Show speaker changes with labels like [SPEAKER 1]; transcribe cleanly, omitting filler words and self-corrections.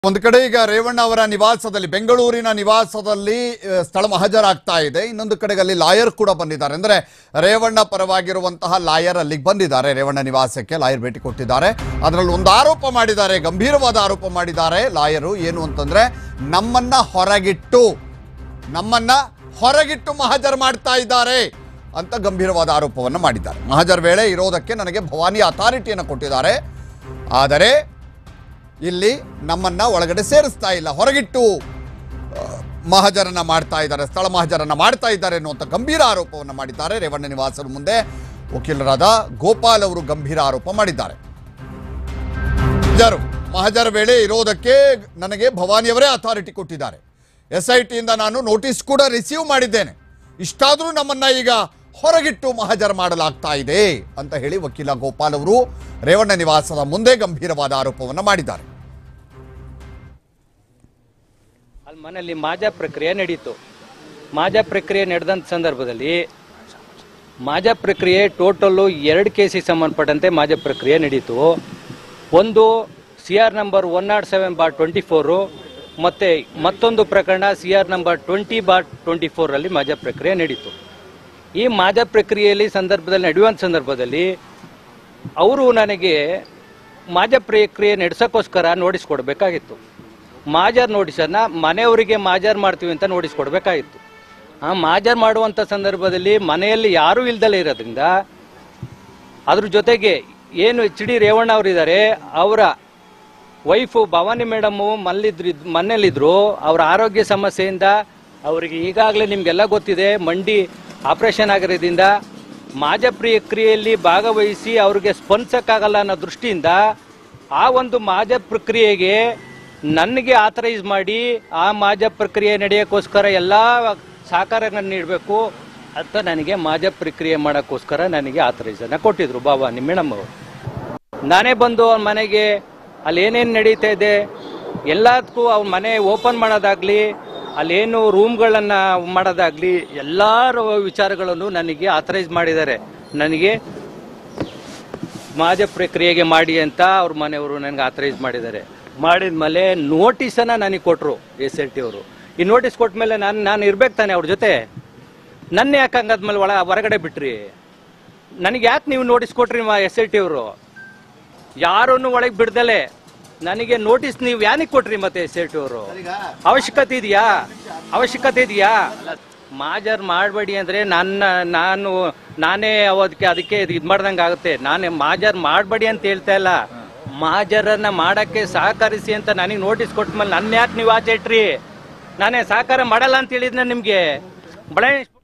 [SPEAKER 1] ಒಂದು ಕಡೆ ಈಗ ರೇವಣ್ಣ ಅವರ ನಿವಾಸದಲ್ಲಿ ಬೆಂಗಳೂರಿನ ನಿವಾಸದಲ್ಲಿ ಸ್ಥಳ ಮಹಜರಾಗ್ತಾ ಇದೆ. ಇನ್ನೊಂದು ಕಡೆಗೆ ಅಲ್ಲಿ ಲಾಯರ್ ಕೂಡ ಬಂದಿದ್ದಾರೆ. ಅಂದ್ರೆ ರೇವಣ್ಣ ಪರವಾಗಿರುವಂತಹ ಲಾಯರ್ ಅಲ್ಲಿಗೆ ಬಂದಿದ್ದಾರೆ. ರೇವಣ್ಣ ನಿವಾಸಕ್ಕೆ ಲಾಯರ್ ಭೇಟಿ ಕೊಟ್ಟಿದ್ದಾರೆ. ಅದರಲ್ಲಿ ಒಂದು ಆರೋಪ ಮಾಡಿದ್ದಾರೆ, ಗಂಭೀರವಾದ ಆರೋಪ ಮಾಡಿದ್ದಾರೆ ಲಾಯರು. ಏನು ಅಂತಂದ್ರೆ ನಮ್ಮನ್ನ ಹೊರಗಿಟ್ಟು ಮಹಜರ್ ಮಾಡ್ತಾ ಇದ್ದಾರೆ ಅಂತ ಗಂಭೀರವಾದ ಆರೋಪವನ್ನು ಮಾಡಿದ್ದಾರೆ. ಮಹಜರ್ ವೇಳೆ ಇರೋದಕ್ಕೆ ನನಗೆ ಭವಾನಿ ಅಥಾರಿಟಿಯನ್ನು ಕೊಟ್ಟಿದ್ದಾರೆ, ಆದರೆ ಇಲ್ಲಿ ನಮ್ಮನ್ನ ಒಳಗಡೆ ಸೇರಿಸ್ತಾ ಇಲ್ಲ, ಹೊರಗಿಟ್ಟು ಮಹಜರನ್ನ ಮಾಡ್ತಾ ಇದ್ದಾರೆ, ಸ್ಥಳ ಮಹಜರನ್ನ ಮಾಡ್ತಾ ಇದ್ದಾರೆ ಅನ್ನುವಂಥ ಗಂಭೀರ ಆರೋಪವನ್ನು ಮಾಡಿದ್ದಾರೆ. ರೇವಣ್ಣ ನಿವಾಸದ ಮುಂದೆ ವಕೀಲರಾದ ಗೋಪಾಲ್ ಅವರು ಗಂಭೀರ ಆರೋಪ ಮಾಡಿದ್ದಾರೆ. ಮಹಜರ್ ವೇಳೆ ಇರೋದಕ್ಕೆ ನನಗೆ ಭವಾನಿಯವರೇ ಅಥಾರಿಟಿ ಕೊಟ್ಟಿದ್ದಾರೆ. SITಯಿಂದ ನಾನು ನೋಟಿಸ್ ಕೂಡ ರಿಸೀವ್ ಮಾಡಿದ್ದೇನೆ. ಇಷ್ಟಾದರೂ ನಮ್ಮನ್ನ ಈಗ ಹೊರಗಿಟ್ಟು ಮಹಜರ್ ಮಾಡಲಾಗ್ತಾ ಇದೆ ಅಂತ ಹೇಳಿ ವಕೀಲ ಗೋಪಾಲ್ ಅವರು ರೇವಣ್ಣ ನಿವಾಸದ ಮುಂದೆ ಗಂಭೀರವಾದ ಆರೋಪವನ್ನು ಮಾಡಿದ್ದಾರೆ.
[SPEAKER 2] ಅಲ್ಲಿ ಮನೆಯಲ್ಲಿ ಮಾಜಾ ಪ್ರಕ್ರಿಯೆ ನಡೀತು. ಮಾಜಾ ಪ್ರಕ್ರಿಯೆ ನಡೆದಂತ ಸಂದರ್ಭದಲ್ಲಿ ಮಾಜಾ ಪ್ರಕ್ರಿಯೆ ಟೋಟಲ್ಲು 2 ಕೇಸಿಗೆ ಸಂಬಂಧಪಟ್ಟಂತೆ ಮಾಜಾ ಪ್ರಕ್ರಿಯೆ ನಡೀತು. ಒಂದು CR ನಂಬರ್ 107/24 ಮತ್ತೆ ಮತ್ತೊಂದು ಪ್ರಕರಣ CR ನಂಬರ್ 20/24 ಅಲ್ಲಿ ಮಾಜಾ ಪ್ರಕ್ರಿಯೆ ನಡೀತು. ಈ ಮಾಜಾ ಪ್ರಕ್ರಿಯೆಯಲ್ಲಿ ನಡೆಯುವಂಥ ಸಂದರ್ಭದಲ್ಲಿ ಅವರು ನನಗೆ ಮಾಜಾ ಪ್ರಕ್ರಿಯೆ ನಡೆಸೋಕ್ಕೋಸ್ಕರ ನೋಟಿಸ್ ಕೊಡಬೇಕಾಗಿತ್ತು. ಮಾಜರ್ ನೋಟಿಸನ್ನು ಮನೆಯವರಿಗೆ ಮಾಜರ್ ಮಾಡ್ತೀವಿ ಅಂತ ನೋಟಿಸ್ ಕೊಡಬೇಕಾಗಿತ್ತು. ಆ ಮಾಜರ್ ಮಾಡುವಂಥ ಸಂದರ್ಭದಲ್ಲಿ ಮನೆಯಲ್ಲಿ ಯಾರೂ ಇಲ್ದಲೇ ಇರೋದ್ರಿಂದ ಅದ್ರ ಜೊತೆಗೆ ಏನು HD ರೇವಣ್ಣ ಅವರಿದ್ದಾರೆ, ಅವರ ವೈಫು ಭವಾನಿ ಮೇಡಮ್ಮು ಮನೇಲಿದ್ರು. ಅವರ ಆರೋಗ್ಯ ಸಮಸ್ಯೆಯಿಂದ ಅವರಿಗೆ ಈಗಾಗಲೇ ನಿಮಗೆಲ್ಲ ಗೊತ್ತಿದೆ, ಮಂಡಿ ಆಪರೇಷನ್ ಆಗಿರೋದ್ರಿಂದ ಮಾಜಾ ಪ್ರಕ್ರಿಯೆಯಲ್ಲಿ ಭಾಗವಹಿಸಿ ಅವ್ರಿಗೆ ಸ್ಪಂದಿಸಕ್ಕಾಗಲ್ಲ ಅನ್ನೋ ದೃಷ್ಟಿಯಿಂದ ಆ ಒಂದು ಮಾಜಾ ಪ್ರಕ್ರಿಯೆಗೆ ನನಗೆ ಆಥರೈಸ್ ಮಾಡಿ ಆ ಮಾಜಾ ಪ್ರಕ್ರಿಯೆ ನಡೆಯೋಕ್ಕೋಸ್ಕರ ಎಲ್ಲ ಸಹಕಾರಗಳನ್ನು ನೀಡಬೇಕು ಅಂತ ನನಗೆ ಮಾಜಾ ಪ್ರಕ್ರಿಯೆ ಮಾಡೋಕ್ಕೋಸ್ಕರ ನನಗೆ ಆಥರೈಸನ್ನು ಕೊಟ್ಟಿದ್ರು ಭವಾನಿ ಮೇಡಮ್ ಅವರು. ನಾನೇ ಬಂದು ಅವ್ರ ಮನೆಗೆ ಅಲ್ಲಿ ಏನೇನು ನಡೀತಾ ಇದೆ ಎಲ್ಲದಕ್ಕೂ ಅವ್ರ ಮನೆ ಓಪನ್ ಮಾಡೋದಾಗ್ಲಿ, ಅಲ್ಲೇನು ರೂಮ್ಗಳನ್ನು ಮಾಡೋದಾಗ್ಲಿ, ಎಲ್ಲ ವಿಚಾರಗಳನ್ನು ನನಗೆ ಆಥರೈಸ್ ಮಾಡಿದ್ದಾರೆ. ನನಗೆ ಮಾಜಾ ಪ್ರಕ್ರಿಯೆಗೆ ಮಾಡಿ ಅಂತ ಅವ್ರ ಮನೆಯವರು ನನಗೆ ಆಥರೈಸ್ ಮಾಡಿದ್ದಾರೆ. ಮಾಡಿದ್ಮೇಲೆ ನೋಟಿಸನ್ನು ನನಗೆ ಕೊಟ್ಟರು SIT ಅವರು. ಈ ನೋಟಿಸ್ ಕೊಟ್ಟ ಮೇಲೆ ನಾನು ಇರ್ಬೇಕು ತಾನೆ ಅವ್ರ ಜೊತೆ. ನನ್ನ ಯಾಕೆ ಹಂಗಾದ್ಮೇಲೆ ಹೊರಗಡೆ ಬಿಟ್ರಿ? ನನಗೆ ಯಾಕೆ ನೀವು ನೋಟಿಸ್ ಕೊಟ್ರಿ SIT ಅವರು? ಯಾರನ್ನು ಒಳಗೆ ಬಿಡ್ದಲೆ ನನಗೆ ನೋಟಿಸ್ ನೀವು ಯಾನಿಗೆ ಕೊಟ್ರಿ ಮತ್ತೆ SIT ಅವರು? ಅವಶ್ಯಕತೆ ಇದೆಯಾ? ಮಾಜರ್ ಮಾಡಬೇಡಿ ಅಂದ್ರೆ ನಾನೇ ಅದಕ್ಕೆ ಇದು ಮಾಡ್ದಂಗೆ ಆಗುತ್ತೆ. ನಾನೇ ಮಾಜರ್ ಮಾಡಬೇಡಿ ಅಂತ ಹೇಳ್ತಾ ಇಲ್ಲ, ಮಾಜರನ್ನ ಮಾಡಕ್ಕೆ ಸಹಕರಿಸಿ ಅಂತ ನನಗೆ ನೋಟಿಸ್ ಕೊಟ್ಟ ಮೇಲೆ ನನ್ನ ಯಾಕೆ ನೀವು ಆಚೆ ಇಟ್ರಿ? ನಾನೇ ಸಹಕಾರ ಮಾಡಲ್ಲ ಅಂತ ಹೇಳಿದ್ನ ನಿಮ್ಗೆ.